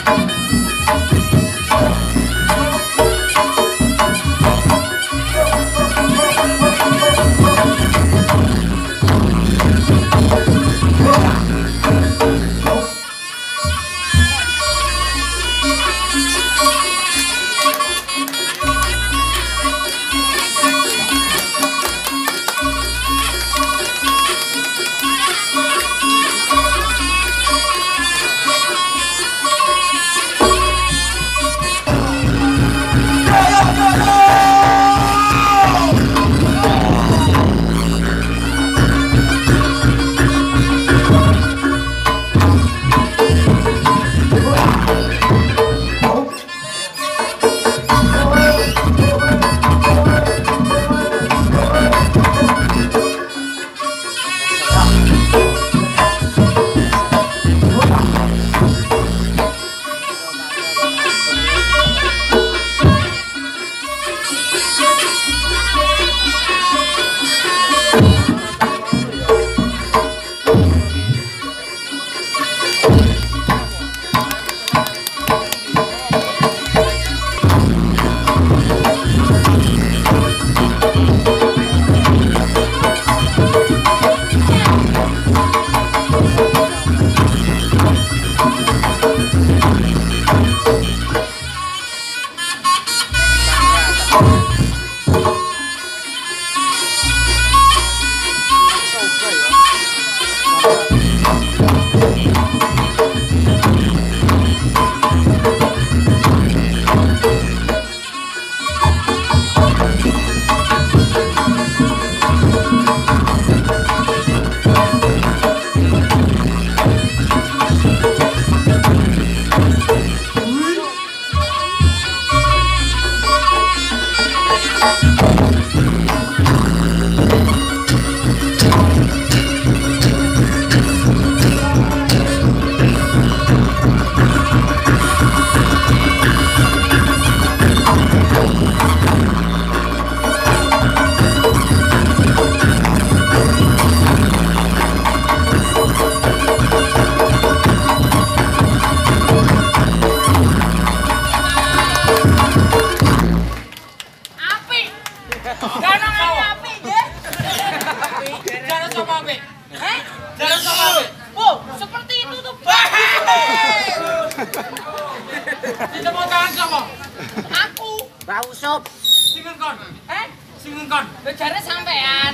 Ditepuk tangan sapa? Aku. Mbak Usup. Singen kon. Singen kon. Jare sampean.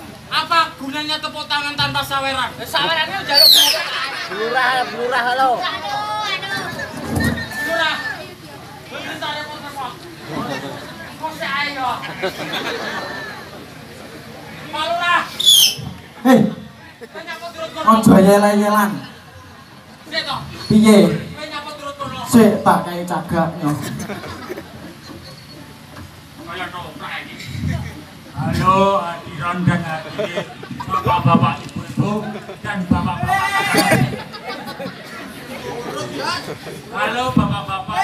Apa gunanya tepuk tangan tanpa saweran? Sawerannya njaluk lurah lo. Lurah. Bentar repot-repot. Kok sik ayo. Pak Lurah. Hei, Nyapa turut kono. ojo yele-yelan. Sik to. Piye? Kowe nyapa turut kono. Sik tak kei cagaknya. Kaya toprak iki. Halo, hadirin dan hadirin, bapak-bapak, ibu-ibu, dan bapak-bapak. Halo bapak-bapak.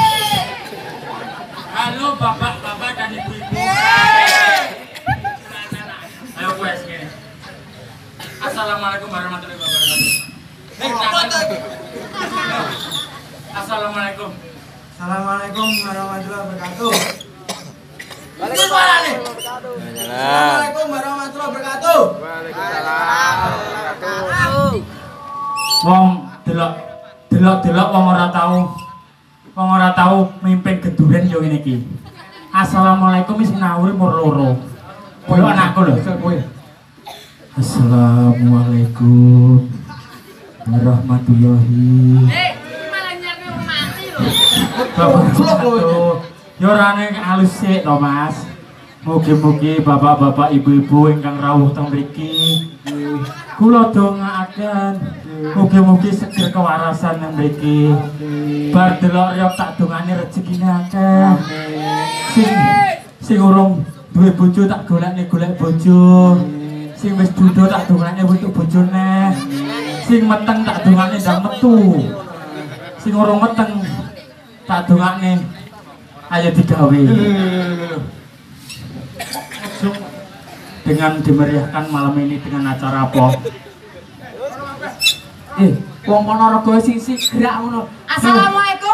Halo bapak-bapak dan ibu-ibu. Ayo wes gini. Assalamualaikum warahmatullahi wabarakatuh. Assalamualaikum. Assalamualaikum warahmatullahi wabarakatuh. Assalamualaikum warahmatullahi wabarakatuh. Wong delok wong ora tau mimpin geduren yo ngene iki. Assalamualaikum wis nawur mur loro. Koyo anakku lho. Assalamualaikum warahmatullahi. Malah nyarne wong mati lho. Bapak yo rane alus sik to, Mas. Mugi-mugi bapak-bapak ibu-ibu ingkang rawuh teng mriki kula dongaaken mugi-mugi seger kewarasan nang mriki. Bar delok riyok tak dongane rezekine akeh. Sing urung duwe bojo tak golekne golek bojo. Sing wis duda tak dongane untuk bojone. Sing meteng tak dongane ndang metu. Sing urung meteng tak dongane ayo digawe. Dengan dimeriahkan malam ini dengan acara apa? Wong Ponorogo sing gerak ngono. Assalamualaikum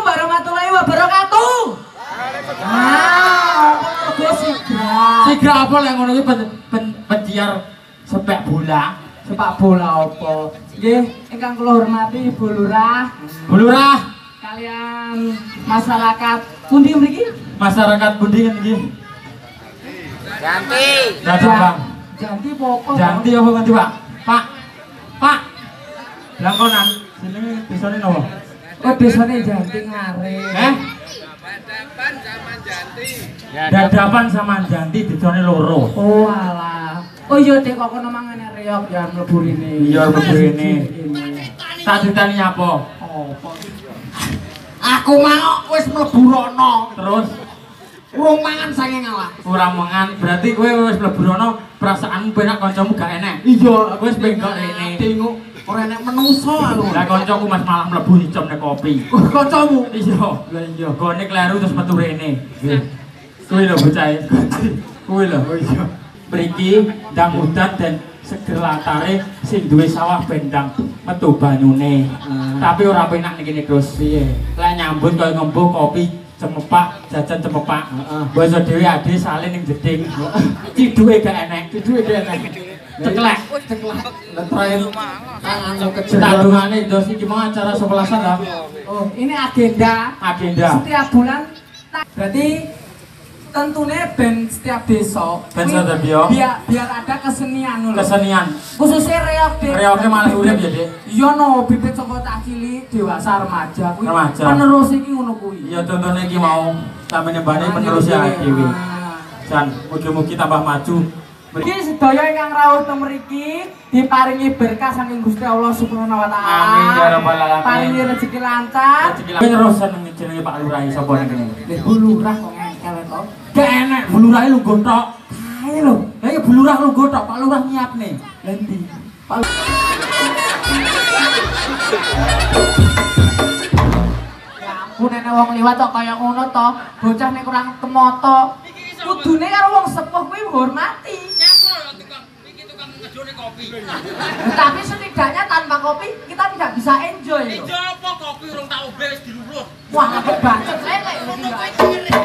Sigra apa lek ngono iki penyiar sepak bola. Sepak bola apa? Nggih, ingkang kula hormati Bu Lurah. Bu Lurah, Kalian masyarakat pundi mriki? masyarakat pundi nggih? Ganti. Dadah, Bang. Janti apa? Janti apa ganti, Pak? Pak. Langkonan. Jenenge desane napa? Oh, desane Janti Ngare. Dadapan sama Janti desane loro. Oh alah. Oh iya Dek kok kono mangane reok ya mlebu rene. Iya mlebu rene. Tak ditani apa? Apa? Aku mau wis mlebu rono. Terus Urung mangan saking ngalah. kurang mangan, berarti kowe wis mlebu rono, perasaanmu penak kancamu gak enek. Iya, Aku wis bengkok rene. tengok ora enek menungso aku. Lah kancaku Mas malah mlebu dicom nek kopi. Kancamu. Iya. Lah iya. Gone kleru terus metu rene. Nggih. Kuwi lho bocah. Kuwi lho. Oh iya. Mriki ndang udan dan seger latare sing duwe sawah bendang metu banyune. Tapi ora penak ning kene terus piye. Lek nyambut koyo ngombo kopi cemepak, jajan cemepak. Basa dhewe ade salin ning jeding. Ciduke gak enek. Ciduke gak enek. Ceklek. Lah terakhir anu kecil. Tandungane dos iki mau acara 11-an lah. Oh, ini agenda. Setiap bulan. Berarti tentunya band setiap desa. Band setiap desa. Biar ada kesenian lho. Kesenian. Khususnya reok Dek. Reoke malah urip ya, Dik. Iya no, bibit saka tak cilik dewasa remaja kuwi. Remaja. Penerus iki ngono kuwi. Iya contohnya iki mau sampe nyembane penerus ya dhewe. Jan mugi-mugi tambah maju. Iki sedaya ingkang rawuh teng mriki diparingi berkah saking Gusti Allah Subhanahu wa taala. Amin ya rabbal alamin. Paringi rezeki lancar. Kowe nerusan jenenge Pak Lurah sapa ning kene? Lha Bu Lurah kok ngengkel to. Gak enek Bu Lurah lu gontok. Kae lho. Lah ya Bu Lurah lu gontok, Pak Lurah nyiapne. Lah ndi? Pak Ya ampun nek wong liwat kok kaya ngono to. Bocah nek kurang temoto. Kudune karo wong sepuh kuwi hormati. Tapi setidaknya tanpa kopi kita tidak bisa enjoy. Enjoy apa kopi urung tak ombe wis dilurus. Wah, aku bacot lele iki.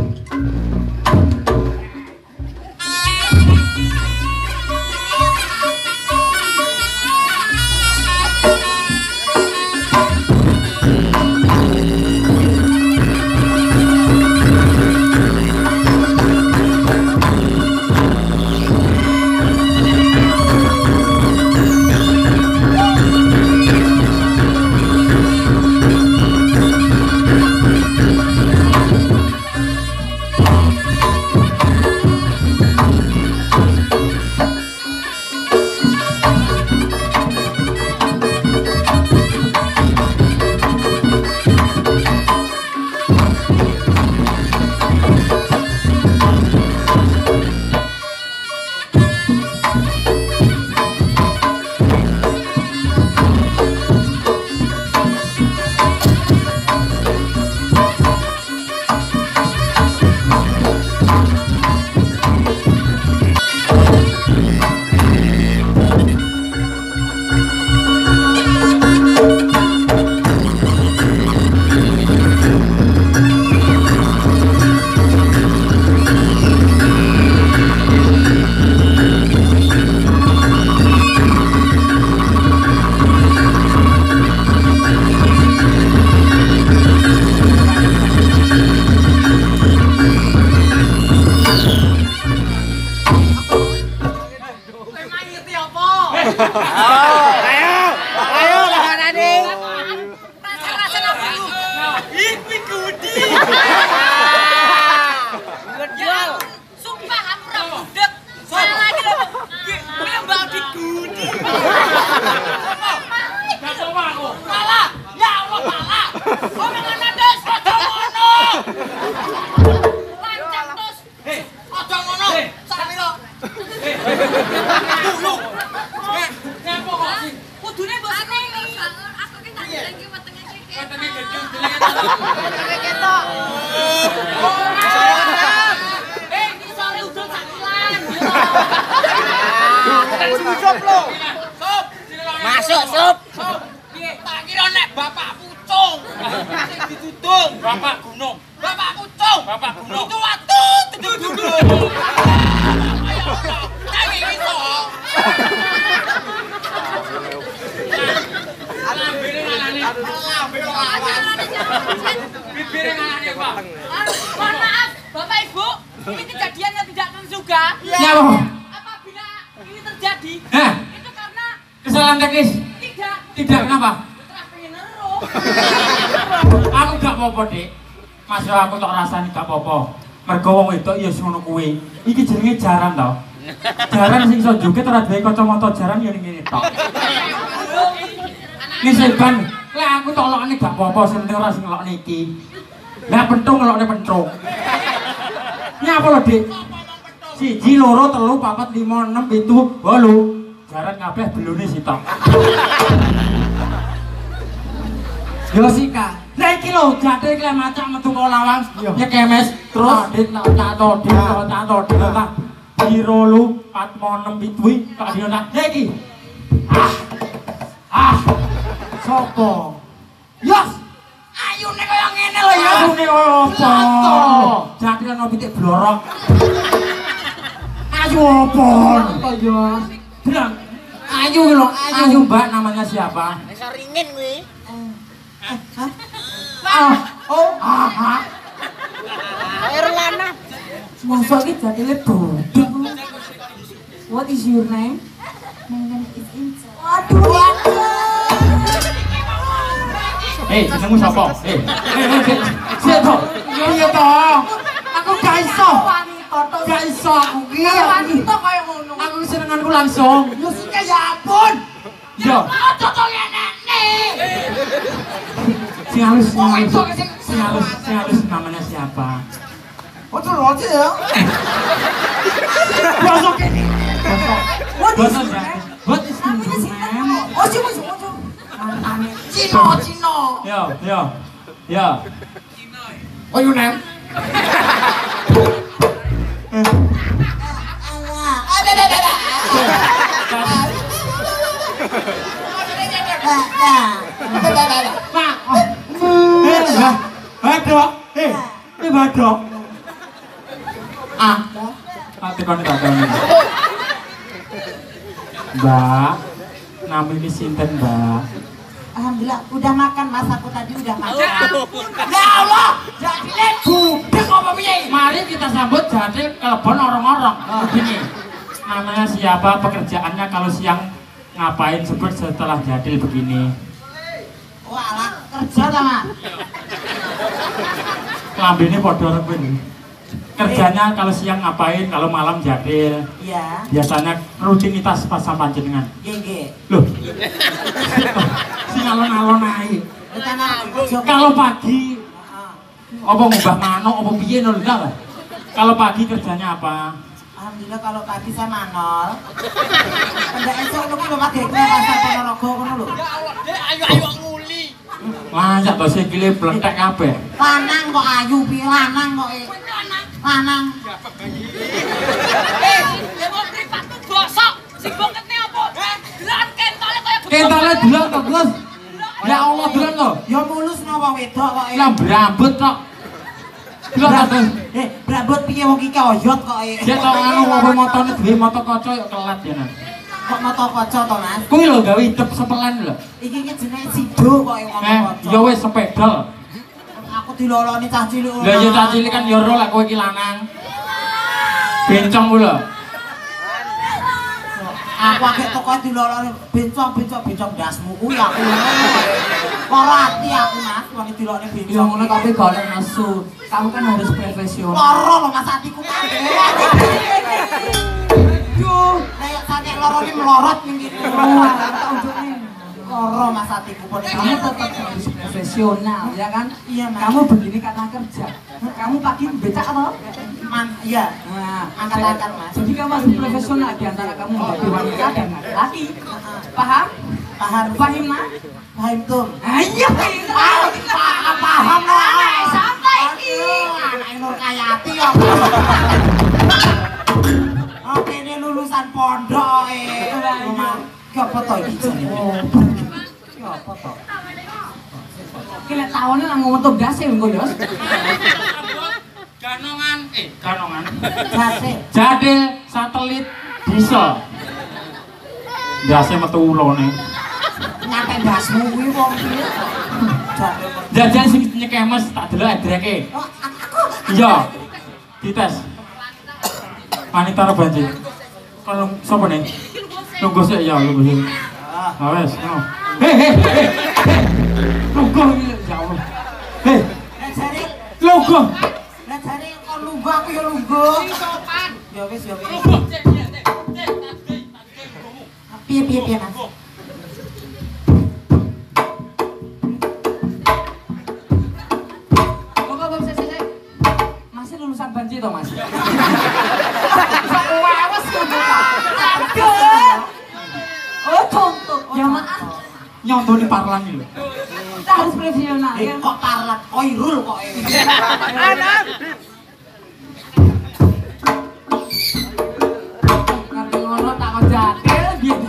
Masuk, sup. Tak kira nek bapak pucung. Sing ditudung. Bapak gunung. Bapak pucung. Bapak gunung. Itu waktu duduk. Tapi iso. Mohon maaf, Bapak Ibu, ini kejadian yang tidak terduga. Ya, Apabila ini terjadi, Hah? itu karena Kesalahan teknis. Tidak kenapa? terus pengen neruh. Aku gak apa-apa, Dik. Mas aku tok rasani gak apa-apa. Mergo wong wedok ya ngono kuwi. Iki jenenge jaran to. Jaran sing iso joget ora duwe kacamata jaran ya ngene tok. Ini seban. Lah aku tok lokne gak apa-apa, sing penting ora sing lokne iki. Lah pentung lokne pentung. Ini apa lho, Dik? 1 2 3 4 5 6 7 8. Jaran kabeh belune sitok. Yo sika. Lah iki lho jate iki macak metu kok lawang nyekemes terus dit tak todil tak biro lu 4 6 7 tak dino tak iki. Sopo? Yos. Ayune kaya ngene lho ya. Ayune kaya apa? Jate ono pitik blorok. Ayu apa? Apa Yos? Bilang Ayu lho, Ayu Mbak namanya siapa? Bisa ringin kuwi. Air lana. Masa iki jadile bodho. What is your name? My name is Inca. Jenengmu sapa? Sik to. Iya to. Aku gak iso. Gak iso aku ki. Wanita kaya ngono. Aku senenganku langsung. Yo sika ya ampun. Yo. Ojo to ngene. Sing halus namanya siapa? Ojo loje ya. Bosok ini. Bosok. What is Namanya your sinten? name? Ojo. Mantane. Cino. Yo. Oh you name? Badok. Badok. Tekan ini. Mbak, nama ini sinten, Mbak? Alhamdulillah udah makan Mas, aku tadi udah makan. Ya Allah, jadine budek apa piye? Mari kita sambut jadil kelebon orang-orang. Begini. Namanya siapa, pekerjaannya kalau siang ngapain sebut setelah jadil begini? Walah, kerja ta, Mas? Lambene padha rembun. Kerjanya kalau siang ngapain, kalau malam jadil. Iya. Biasanya rutinitas pas sampean jenengan. Nggih. Loh. Sing alon-alon ae. Kalau pagi apa ngubah manuk apa piye lho enggak. Kalau pagi kerjanya apa? Alhamdulillah kalau pagi saya manol. Pendak esuk niku lho pagi pasar Ponorogo ngono lho. Ayo nguli. Lanjut to sikile blentek kabeh. Lanang kok ayu piye lanang kok lanang. Ya mau privat tuh gosok. Sing bongketne apa? Delan kentole kaya Kentale delok to, Gus. Ya Allah delok to. Ya mulus napa wedok kok. Lah brambut kok. Delok to. Brambut piye wong iki oyot kok. Dia tau anu apa motone duwe moto kaca yo kelat ya. Kok moto kaca to, Mas? Kuwi lho gawe hidup sepelan lho. Iki jenenge sido kok moto kaca. Ya wis sepedal. Aku diloloni cah cilik. Lah ya cah cilik kan yo ro lek kowe iki lanang. Bencong ku lho. Aku akeh toko diloloni bencong dasmu kuwi aku. Lara ati aku, Mas, wong diloloni bencong. Ya ngono tapi golek nesu. Kamu kan harus profesional. Lara lho Mas atiku kabeh. Duh, kayak sakit lara iki melorot ning kene. Tak ujune. Lara Mas atiku pun. Kamu tetap harus profesional, ya kan? Iya, Mas. Kamu begini karena kerja. Kamu pagi becak atau? Iya. Nah, Angkat-angkat, Mas. Jadi kamu harus profesional di antara kamu menjadi wanita dan laki. Paham? Paham. Paham, Mas? Paham tuh. Ayo, Paham lah. Santai iki. Anak Nur Kayati ya. Oke, ini lulusan pondok Ki apa to iki jenenge? Ki apa to? Ki lek tawone nang ngomong tugas e engko, Yos. Ganongan kanongan. Jadil. Satelit diesel. Ndase metu ulone. Nyate ndasmu kuwi wong piye? Jajan sing nyekemes tak delok adreke. Iya. Dites. Wanita ora banjir. Kalau sapa nih? Tunggu sik ya, tunggu sik. Ah wes, ngono. Hei. Tunggu ya Allah. Hei. Logo. Lah jare kok lungguh aku ya lungguh. Ya wis. Piye Mas? Kok sik. Masih lulusan banjir to, Mas? Awas ngono. Aduh. Oh, contoh. Ya maaf. Nyontoh di parlan iki lho. Kita harus profesional ya. Kok parlan Koirul kok ini. Ngerti ngono tak kok jadil gitu.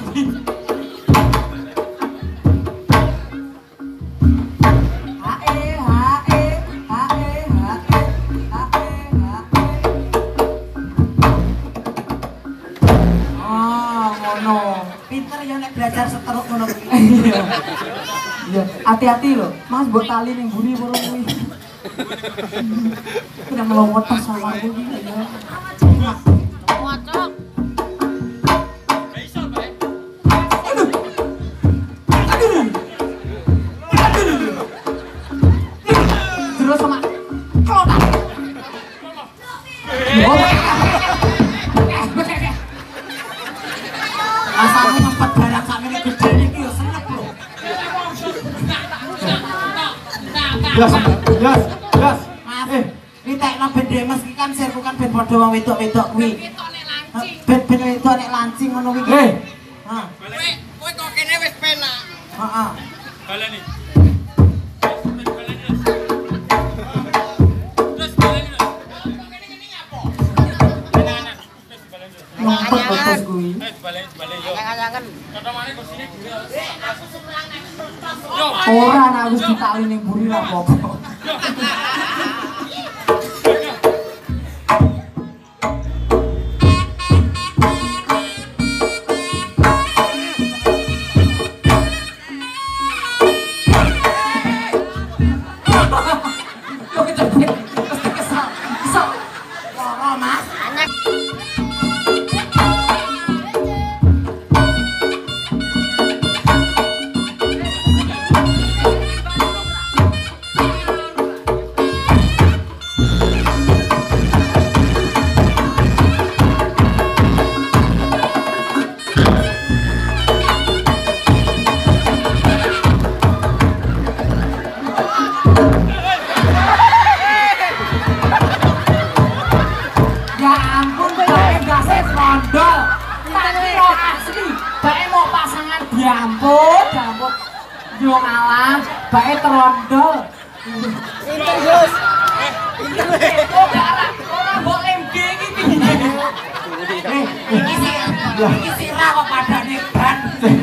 Oh, ngono. Pinter ya nek belajar seteruk ngono kuwi. Iya, hati-hati loh. Mas buat tali ning buri baru kuwi. Kena melomot tas sama aku iki ya. Ngocok. Terus sama klotak. Asalmu ngempet barang sakmene gede iki yo senep lho. Yes. Ritekno ben demes iki kan sirku kan ben padha wong wedok-wedok kuwi. Ben wedok nek lancing ngono kuwi. Ha. Kowe kok kene wis penak. Heeh. Baleni. Ngumpet terus kuwi. Baleni yo. Angan-angan. Ketomane kursine dhewe. Ora ana wis ditali ning buri ra apa-apa. Kesel. Lara, Mas. Ya ampun, bae gasnya trondol. Tadi lo asli, bae mau pasangan diamput. Yo ngalah, bae trondol. Pinter, Gus. Ora mbok MG iki piye? Iki sira kok padane ban.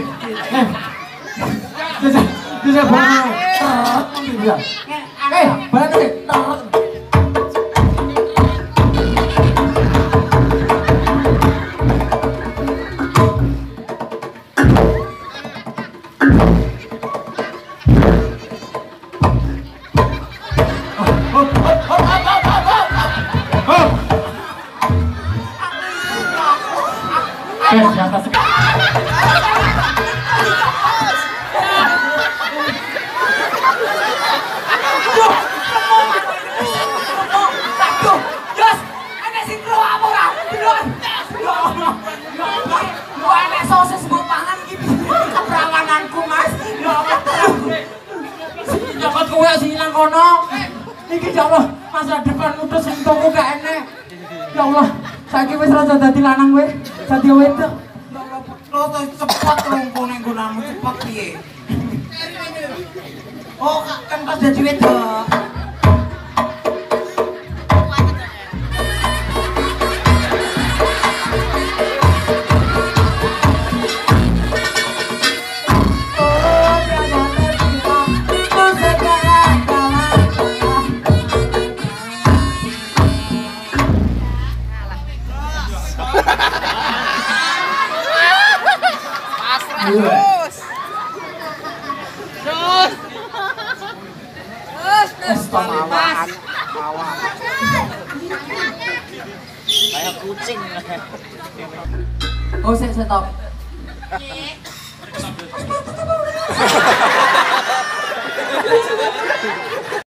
Bisa bono. Iya. Baleni. Di atas. Aduh, Yos, ana sing kro apa ora? Delok. Yo ana sosis mbok pangan iki keprawananku, Mas. Yo Nyokot kowe sing nang kono. Iki ya Allah, masa depan udah sing toko gak enek. Ya Allah, saiki wis rada dadi lanang kowe. Dadi wedok. lo tuh cepet lungkuh ning nggonanmu cepet piye? Oh, kan pas dadi wedok. Terus. Pas. Kayak kucing. Oh, saya stop.